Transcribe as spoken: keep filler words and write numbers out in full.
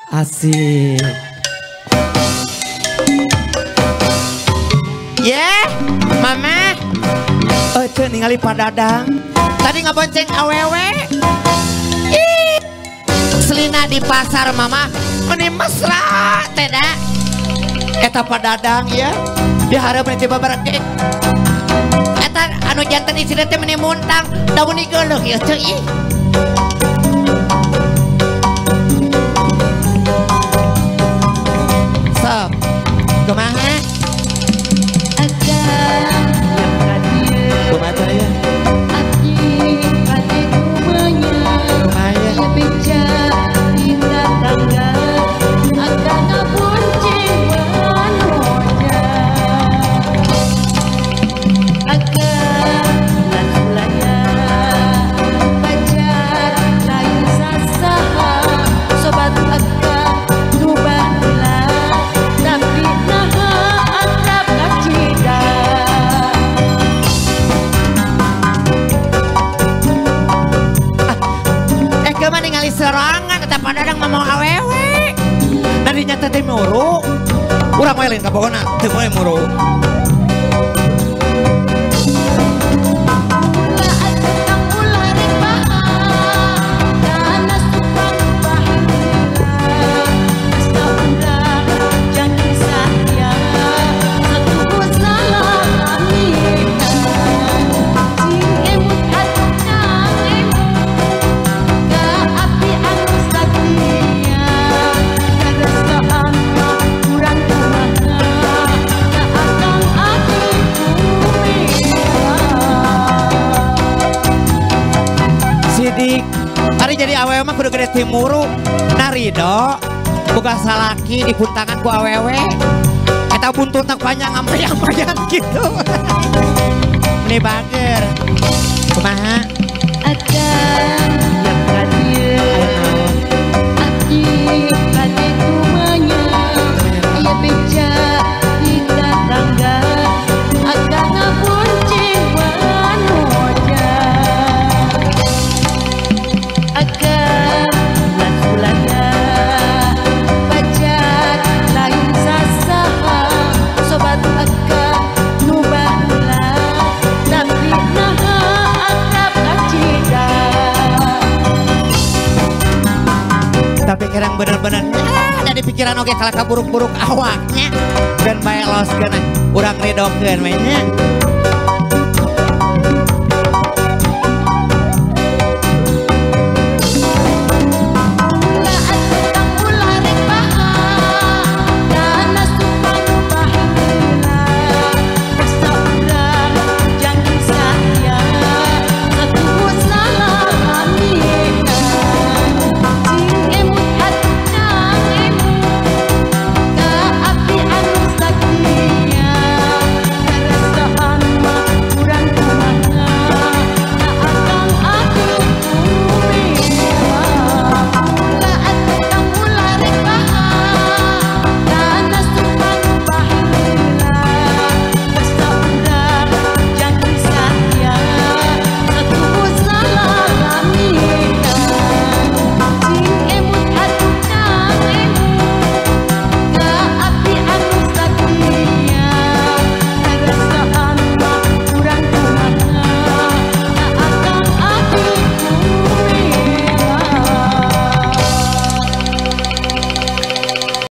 Asik. Yeah, mama. Eh, cek ningali Pak Dadang. Tadi ngebonceng awewe. Ih, selina di pasar mama. Meni mesra teda. Eta Pak Dadang ya. Diharap nanti babarake. Eta anu jantan istri teh meni muntang. Daun igeuleuh ya ceu ih. Sok. Kumaha? Kumaha ya? Serangan eta Pak Dadang mau awewe. Nadinya teh muru. Urang mah lain kabogona teu moe muru. Hari jadi awewe mah kudu gede timuru. Narido boga salaki di puntangan ku awewe. Eta buntutna panjang ambayang-bayang gitu. Ini bager. Kumaha? Akan yang hadir Aki kade kumanya Aya beja di tetangga Akan ngabonceng wanoja Akan bulan-bulannya Pajak lain sasaha Sobat akan nubah ulah Tapi naha akrab kacida Tapi kerang bener-bener ada di pikiran oke kalau kaburuk-buruk awaknya dan bae los kena urang ridokeun we nya.